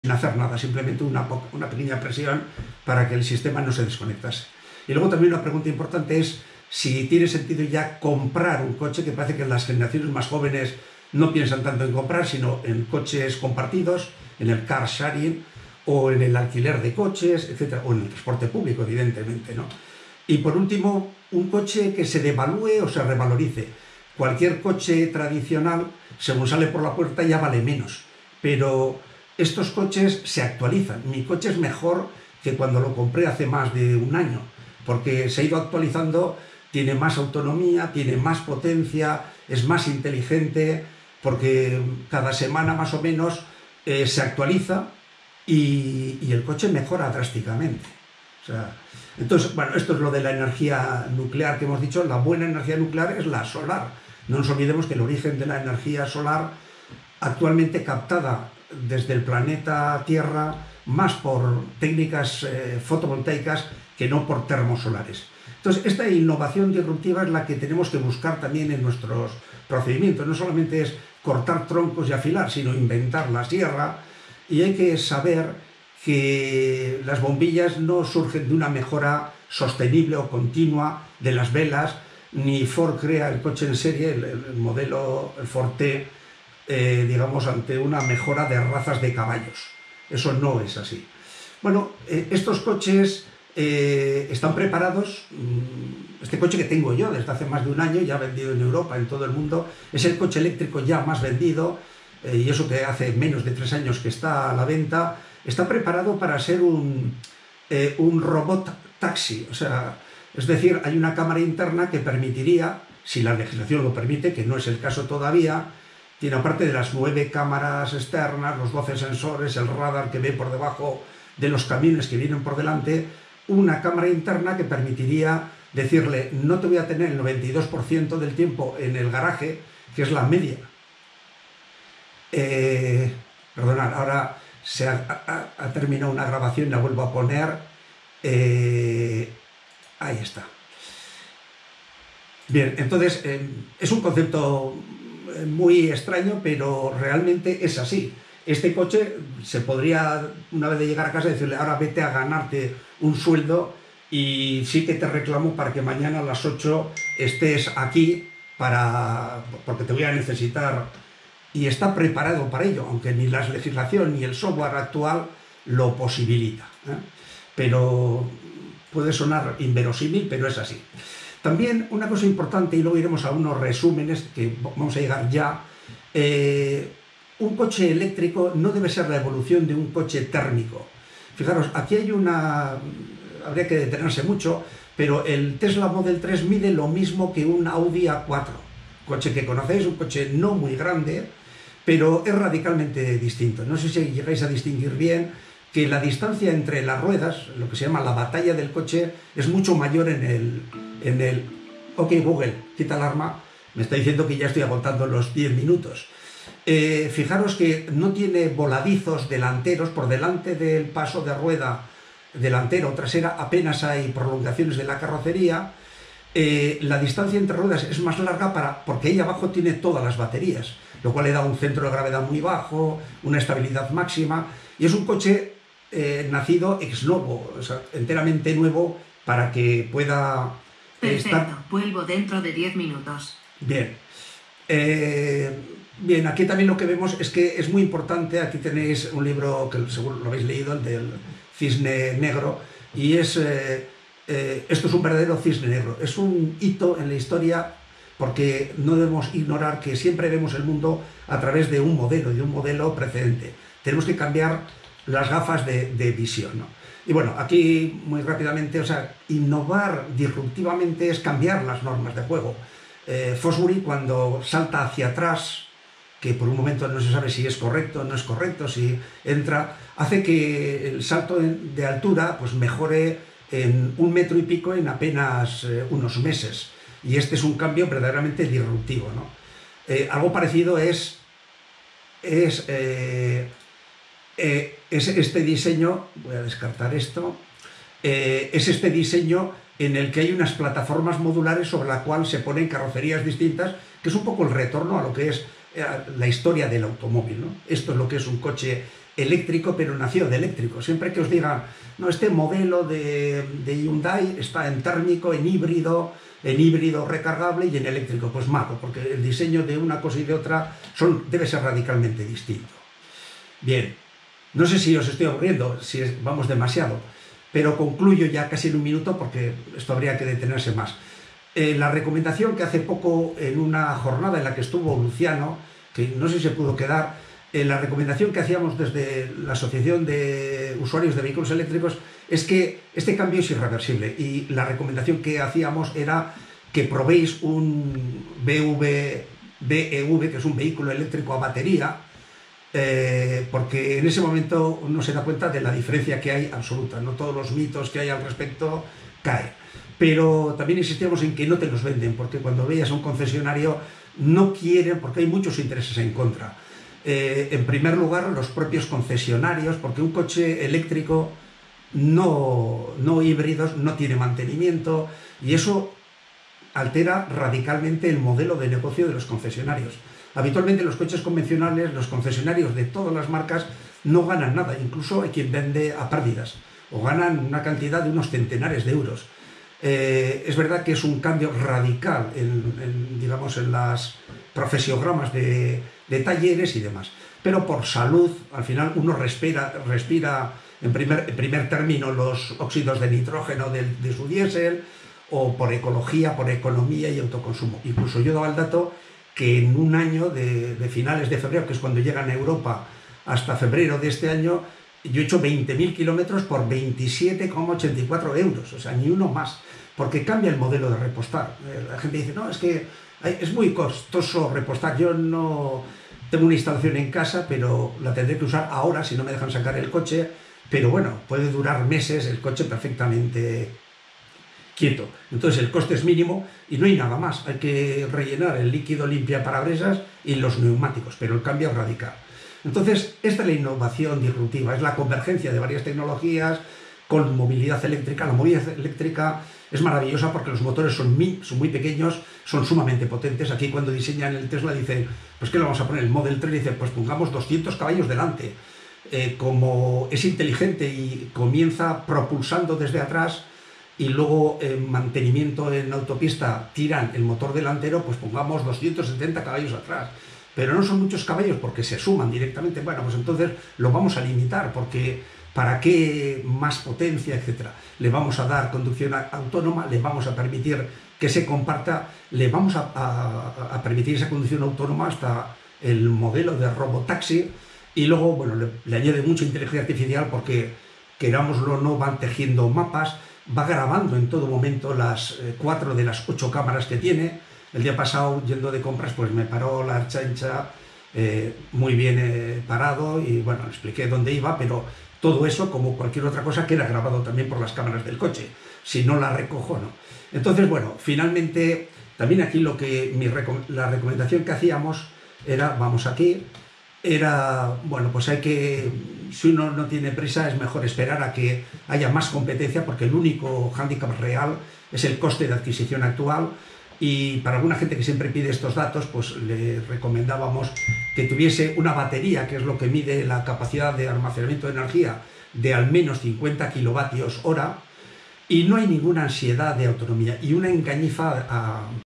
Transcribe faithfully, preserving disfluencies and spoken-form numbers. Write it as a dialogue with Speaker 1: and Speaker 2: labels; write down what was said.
Speaker 1: sin hacer nada, simplemente una, una pequeña presión para que el sistema no se desconectase. Y luego también una pregunta importante es si tiene sentido ya comprar un coche, que parece que las generaciones más jóvenes no piensan tanto en comprar, sino en coches compartidos, en el car sharing o en el alquiler de coches, etcétera, o en el transporte público, evidentemente, ¿no? Y por último, un coche que se devalúe o se revalorice. Cualquier coche tradicional, según sale por la puerta, ya vale menos, pero estos coches se actualizan. Mi coche es mejor que cuando lo compré hace más de un año, porque se ha ido actualizando, tiene más autonomía, tiene más potencia, es más inteligente, porque cada semana más o menos eh, se actualiza y, y el coche mejora drásticamente. O sea, entonces, bueno, esto es lo de la energía nuclear que hemos dicho. La buena energía nuclear es la solar. No nos olvidemos que el origen de la energía solar, actualmente captada desde el planeta Tierra, más por técnicas eh, fotovoltaicas que no por termosolares. Entonces, esta innovación disruptiva es la que tenemos que buscar también en nuestros procedimientos. No solamente es cortar troncos y afilar, sino inventar la sierra, y hay que saber que las bombillas no surgen de una mejora sostenible o continua de las velas, ni Ford crea el coche en serie, el, el modelo el Ford T, eh, digamos, ante una mejora de razas de caballos. Eso no es así. Bueno, eh, estos coches eh, están preparados. Este coche que tengo yo desde hace más de un año, ya vendido en Europa, en todo el mundo, es el coche eléctrico ya más vendido, eh, y eso que hace menos de tres años que está a la venta. Está preparado para ser un, eh, un robot taxi, o sea, es decir, hay una cámara interna que permitiría, si la legislación lo permite, que no es el caso todavía, tiene aparte de las nueve cámaras externas, los doce sensores, el radar que ve por debajo de los camiones que vienen por delante, una cámara interna que permitiría decirle, no te voy a tener el noventa y dos por ciento del tiempo en el garaje, que es la media. Eh, perdonad, ahora se ha, ha, ha terminado una grabación, la vuelvo a poner. Eh, ahí está. Bien, entonces eh, es un concepto muy extraño, pero realmente es así. Este coche se podría, una vez de llegar a casa, decirle, ahora vete a ganarte un sueldo y sí que te reclamo para que mañana a las ocho estés aquí, para, porque te voy a necesitar. Y está preparado para ello, aunque ni la legislación ni el software actual lo posibilita, ¿eh? Pero puede sonar inverosímil, pero es así. También una cosa importante, y luego iremos a unos resúmenes, que vamos a llegar ya. Eh, un coche eléctrico no debe ser la evolución de un coche térmico. Fijaros, aquí hay una... habría que detenerse mucho, pero el Tesla Model tres mide lo mismo que un Audi A cuatro. Coche que conocéis, un coche no muy grande, pero es radicalmente distinto. No sé si llegáis a distinguir bien que la distancia entre las ruedas, lo que se llama la batalla del coche, es mucho mayor en el... En el... Ok, Google, quita alarma, me está diciendo que ya estoy agotando los diez minutos. Eh, fijaros que no tiene voladizos delanteros, por delante del paso de rueda delantera o trasera apenas hay prolongaciones de la carrocería. Eh, la distancia entre ruedas es más larga para, porque ahí abajo tiene todas las baterías, lo cual le da un centro de gravedad muy bajo, una estabilidad máxima, y es un coche eh, nacido ex novo, o sea, enteramente nuevo, para que pueda
Speaker 2: Perfecto,
Speaker 1: estar...
Speaker 2: vuelvo dentro de diez minutos.
Speaker 1: Bien. Eh, bien, aquí también lo que vemos es que es muy importante. Aquí tenéis un libro que seguro lo habéis leído, el del cisne negro, y es... Eh, eh, esto es un verdadero cisne negro. Es un hito en la historia, porque no debemos ignorar que siempre vemos el mundo a través de un modelo, de un modelo precedente. Tenemos que cambiar las gafas de, de visión, ¿no? Y bueno, aquí muy rápidamente, o sea, innovar disruptivamente es cambiar las normas de juego. Eh, Fosbury, cuando salta hacia atrás, que por un momento no se sabe si es correcto o no es correcto, si entra, hace que el salto de altura pues mejore en un metro y pico en apenas eh, unos meses. Y este es un cambio verdaderamente disruptivo, ¿no? Eh, algo parecido es, es, eh, eh, es este diseño, voy a descartar esto, eh, es este diseño en el que hay unas plataformas modulares sobre la cual se ponen carrocerías distintas, que es un poco el retorno a lo que es eh, la historia del automóvil, ¿no? Esto es lo que es un coche eléctrico, pero nació de eléctrico. Siempre que os digan, no, este modelo de, de Hyundai está en térmico, en híbrido, en híbrido recargable y en eléctrico, pues malo, porque el diseño de una cosa y de otra son, debe ser radicalmente distinto. Bien, no sé si os estoy aburriendo, si es, vamos demasiado, pero concluyo ya casi en un minuto porque esto habría que detenerse más. Eh, la recomendación que hace poco en una jornada en la que estuvo Luciano, que no sé si se pudo quedar, eh, la recomendación que hacíamos desde la Asociación de Usuarios de Vehículos Eléctricos es que este cambio es irreversible y la recomendación que hacíamos era que probéis un B E V, que es un vehículo eléctrico a batería, eh, porque en ese momento uno se da cuenta de la diferencia que hay absoluta, no todos los mitos que hay al respecto caen. Pero también insistíamos en que no te los venden, porque cuando veas a un concesionario no quieren, porque hay muchos intereses en contra. Eh, en primer lugar, los propios concesionarios, porque un coche eléctrico no, no híbridos no tiene mantenimiento y eso altera radicalmente el modelo de negocio de los concesionarios. Habitualmente los coches convencionales, los concesionarios de todas las marcas no ganan nada, incluso hay quien vende a pérdidas o ganan una cantidad de unos centenares de euros. Eh, es verdad que es un cambio radical en, en, digamos, en las profesiogramas de, de talleres y demás, pero por salud al final uno respira, respira en, primer, en primer término los óxidos de nitrógeno de, de su diésel, o por ecología, por economía y autoconsumo. Incluso yo daba el dato que en un año de, de finales de febrero, que es cuando llegan a Europa, hasta febrero de este año, yo he hecho veinte mil kilómetros por veintisiete coma ochenta y cuatro euros, o sea, ni uno más, porque cambia el modelo de repostar. La gente dice, no, es que es muy costoso repostar, yo no tengo una instalación en casa, pero la tendré que usar ahora si no me dejan sacar el coche, pero bueno, puede durar meses el coche perfectamente quieto. Entonces el coste es mínimo y no hay nada más, hay que rellenar el líquido limpia parabrisas y los neumáticos, pero el cambio es radical. Entonces, esta es la innovación disruptiva, es la convergencia de varias tecnologías con movilidad eléctrica. La movilidad eléctrica es maravillosa porque los motores son muy, son muy pequeños, son sumamente potentes. Aquí cuando diseñan el Tesla dicen, pues ¿qué le vamos a poner? El Model tres dice, pues pongamos doscientos caballos delante. Eh, como es inteligente y comienza propulsando desde atrás y luego en mantenimiento en autopista tiran el motor delantero, pues pongamos doscientos setenta caballos atrás. Pero no son muchos caballos porque se suman directamente. Bueno, pues entonces lo vamos a limitar porque ¿para qué más potencia, etcétera? Le vamos a dar conducción autónoma, le vamos a permitir que se comparta, le vamos a, a, a permitir esa conducción autónoma hasta el modelo de robotaxi y luego, bueno, le, le añade mucha inteligencia artificial porque, querámoslo o no, van tejiendo mapas, va grabando en todo momento las eh, cuatro de las ocho cámaras que tiene. El día pasado, yendo de compras, pues me paró la chancha eh, muy bien eh, parado y bueno, le expliqué dónde iba, pero todo eso, como cualquier otra cosa, queda grabado también por las cámaras del coche. Si no la recojo, no. Entonces, bueno, finalmente, también aquí lo que mi recom la recomendación que hacíamos era, vamos aquí, era, bueno, pues hay que, si uno no tiene prisa, es mejor esperar a que haya más competencia, porque el único hándicap real es el coste de adquisición actual. Y para alguna gente que siempre pide estos datos, pues le recomendábamos que tuviese una batería, que es lo que mide la capacidad de almacenamiento de energía, de al menos cincuenta kilovatios hora, y no hay ninguna ansiedad de autonomía. Y una engañifa a,